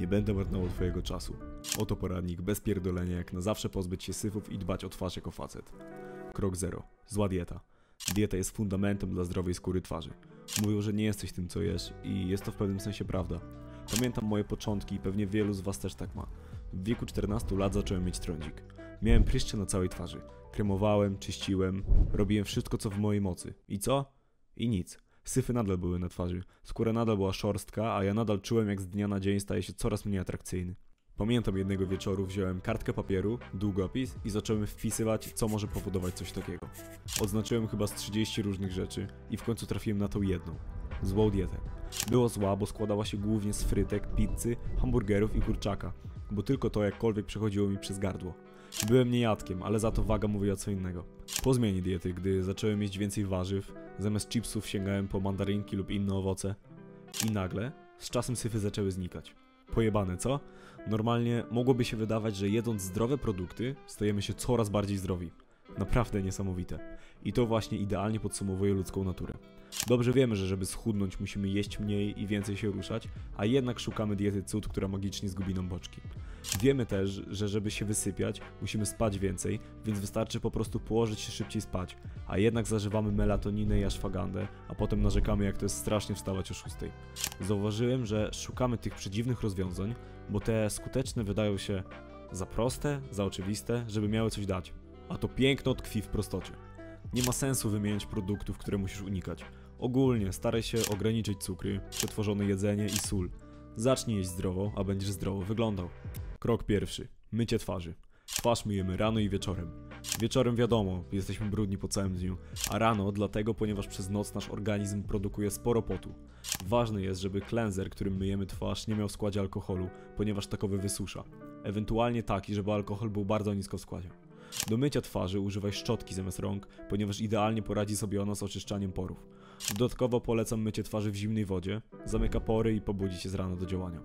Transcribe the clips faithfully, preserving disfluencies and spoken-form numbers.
Nie będę marnował twojego czasu. Oto poradnik bez pierdolenia, jak na zawsze pozbyć się syfów i dbać o twarz jako facet. Krok zero. Zła dieta. Dieta jest fundamentem dla zdrowej skóry twarzy. Mówią, że nie jesteś tym, co jesz i jest to w pewnym sensie prawda. Pamiętam moje początki i pewnie wielu z was też tak ma. W wieku czternastu lat zacząłem mieć trądzik. Miałem pryszcze na całej twarzy. Kremowałem, czyściłem, robiłem wszystko, co w mojej mocy. I co? I nic. Syfy nadal były na twarzy, skóra nadal była szorstka, a ja nadal czułem, jak z dnia na dzień staje się coraz mniej atrakcyjny. Pamiętam jednego wieczoru wziąłem kartkę papieru, długopis i zacząłem wpisywać, co może powodować coś takiego. Odznaczyłem chyba z trzydzieści różnych rzeczy i w końcu trafiłem na tą jedną. Złą dietę. Była zła, bo składała się głównie z frytek, pizzy, hamburgerów i kurczaka, bo tylko to jakkolwiek przechodziło mi przez gardło. Byłem niejadkiem, ale za to waga mówiła co innego. Po zmianie diety, gdy zacząłem jeść więcej warzyw, zamiast chipsów sięgałem po mandarynki lub inne owoce i nagle z czasem syfy zaczęły znikać. Pojebane, co? Normalnie mogłoby się wydawać, że jedząc zdrowe produkty stajemy się coraz bardziej zdrowi. Naprawdę niesamowite. I to właśnie idealnie podsumowuje ludzką naturę. Dobrze wiemy, że żeby schudnąć musimy jeść mniej i więcej się ruszać, a jednak szukamy diety cud, która magicznie zgubi nam boczki. Wiemy też, że żeby się wysypiać musimy spać więcej, więc wystarczy po prostu położyć się szybciej spać, a jednak zażywamy melatoninę i ashwagandę, a potem narzekamy, jak to jest strasznie wstawać o szóstej. Zauważyłem, że szukamy tych przedziwnych rozwiązań, bo te skuteczne wydają się za proste, za oczywiste, żeby miały coś dać. A to piękno tkwi w prostocie. Nie ma sensu wymieniać produktów, które musisz unikać. Ogólnie staraj się ograniczyć cukry, przetworzone jedzenie i sól. Zacznij jeść zdrowo, a będziesz zdrowo wyglądał. Krok pierwszy. Mycie twarzy. Twarz myjemy rano i wieczorem. Wieczorem wiadomo, jesteśmy brudni po całym dniu, a rano dlatego, ponieważ przez noc nasz organizm produkuje sporo potu. Ważne jest, żeby cleanser, którym myjemy twarz, nie miał w składzie alkoholu, ponieważ takowy wysusza. Ewentualnie taki, żeby alkohol był bardzo nisko w składzie. Do mycia twarzy używaj szczotki zamiast rąk, ponieważ idealnie poradzi sobie ona z oczyszczaniem porów. Dodatkowo polecam mycie twarzy w zimnej wodzie, zamyka pory i pobudzi cię z rana do działania.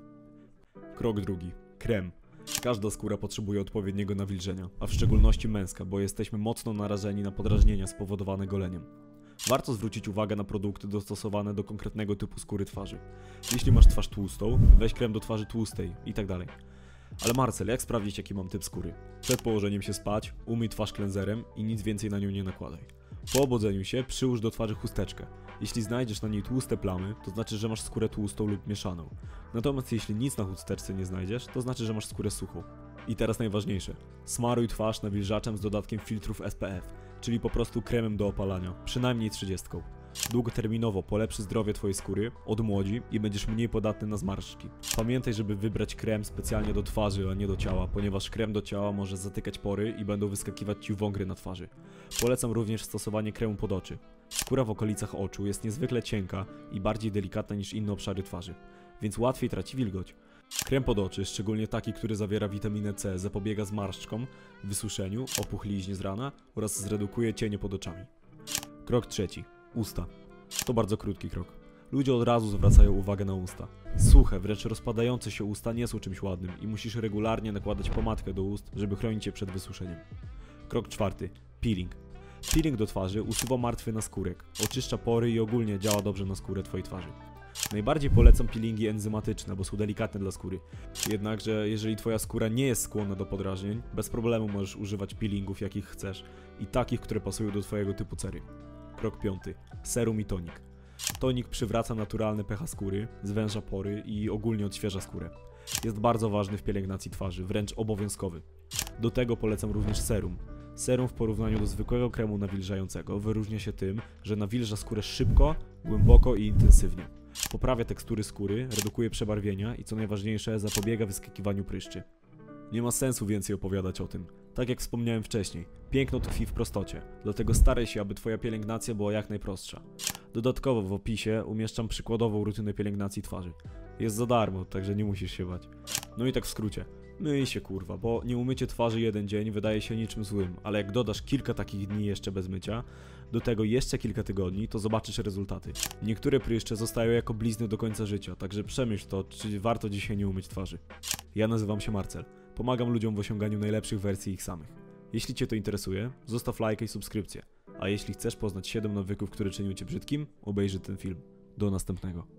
Krok drugi. Krem. Każda skóra potrzebuje odpowiedniego nawilżenia, a w szczególności męska, bo jesteśmy mocno narażeni na podrażnienia spowodowane goleniem. Warto zwrócić uwagę na produkty dostosowane do konkretnego typu skóry twarzy. Jeśli masz twarz tłustą, weź krem do twarzy tłustej i tak dalej. Ale Marcel, jak sprawdzić, jaki mam typ skóry? Przed położeniem się spać, umyj twarz cleanserem i nic więcej na nią nie nakładaj. Po obudzeniu się przyłóż do twarzy chusteczkę. Jeśli znajdziesz na niej tłuste plamy, to znaczy, że masz skórę tłustą lub mieszaną. Natomiast jeśli nic na chusteczce nie znajdziesz, to znaczy, że masz skórę suchą. I teraz najważniejsze. Smaruj twarz nawilżaczem z dodatkiem filtrów S P F, czyli po prostu kremem do opalania, przynajmniej trzydziestką. Długoterminowo polepszy zdrowie twojej skóry, odmłodzi i będziesz mniej podatny na zmarszczki. Pamiętaj, żeby wybrać krem specjalnie do twarzy, a nie do ciała, ponieważ krem do ciała może zatykać pory i będą wyskakiwać ci wągry na twarzy. Polecam również stosowanie kremu pod oczy. Skóra w okolicach oczu jest niezwykle cienka i bardziej delikatna niż inne obszary twarzy, więc łatwiej traci wilgoć. Krem pod oczy, szczególnie taki, który zawiera witaminę C, zapobiega zmarszczkom, wysuszeniu, opuchliźnie z rana oraz zredukuje cienie pod oczami. Krok trzeci. Usta. To bardzo krótki krok. Ludzie od razu zwracają uwagę na usta. Suche, wręcz rozpadające się usta nie są czymś ładnym i musisz regularnie nakładać pomadkę do ust, żeby chronić je przed wysuszeniem. Krok czwarty. Peeling. Peeling do twarzy usuwa martwy naskórek, oczyszcza pory i ogólnie działa dobrze na skórę twojej twarzy. Najbardziej polecam peelingi enzymatyczne, bo są delikatne dla skóry. Jednakże jeżeli twoja skóra nie jest skłonna do podrażnień, bez problemu możesz używać peelingów jakich chcesz i takich, które pasują do twojego typu cery. Krok piąty. Serum i tonik. Tonik przywraca naturalne pH skóry, zwęża pory i ogólnie odświeża skórę. Jest bardzo ważny w pielęgnacji twarzy, wręcz obowiązkowy. Do tego polecam również serum. Serum w porównaniu do zwykłego kremu nawilżającego wyróżnia się tym, że nawilża skórę szybko, głęboko i intensywnie. Poprawia tekstury skóry, redukuje przebarwienia i co najważniejsze zapobiega wyskakiwaniu pryszczy. Nie ma sensu więcej opowiadać o tym. Tak jak wspomniałem wcześniej, piękno tkwi w prostocie, dlatego staraj się, aby twoja pielęgnacja była jak najprostsza. Dodatkowo w opisie umieszczam przykładową rutynę pielęgnacji twarzy. Jest za darmo, także nie musisz się bać. No i tak w skrócie. Myj się kurwa, bo nie umycie twarzy jeden dzień wydaje się niczym złym, ale jak dodasz kilka takich dni jeszcze bez mycia, do tego jeszcze kilka tygodni, to zobaczysz rezultaty. Niektóre pryszcze zostają jako blizny do końca życia, także przemyśl to, czy warto dzisiaj nie umyć twarzy. Ja nazywam się Marcel. Pomagam ludziom w osiąganiu najlepszych wersji ich samych. Jeśli cię to interesuje, zostaw lajka i subskrypcję. A jeśli chcesz poznać siedem nawyków, które czynią cię brzydkim, obejrzyj ten film. Do następnego.